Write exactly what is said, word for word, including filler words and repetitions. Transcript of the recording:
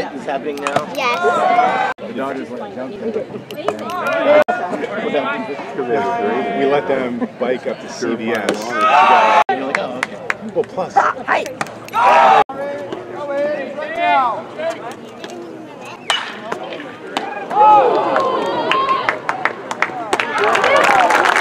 is happening now? Yes. The Dodgers let them jump. We let them bike up to C V S. And you're like, oh, okay. Well, plus. Hi. Oh!